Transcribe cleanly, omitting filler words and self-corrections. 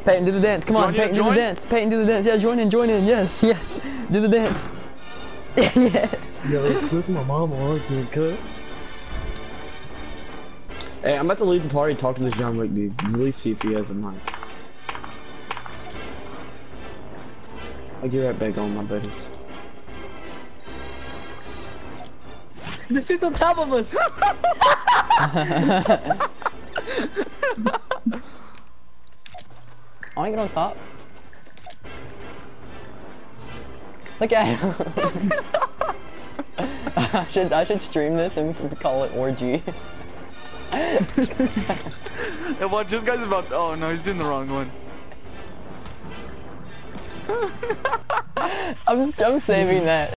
Peyton, do the dance. Come on, Peyton, do the dance. Peyton, do the dance. Yeah, join in. Yes, yes. Do the dance. Yes. Yo, this is my mama arguing, cut. Hey, I'm about to leave the party, talk to this John Wick dude. At least see if he has a mic. I'll get right back on my buddies. This dude's on top of us! I wanna get on top. Look at him. I should stream this and call it Orgi. Hey, watch, this guy's about to, oh no, he's doing the wrong one. I'm saving that.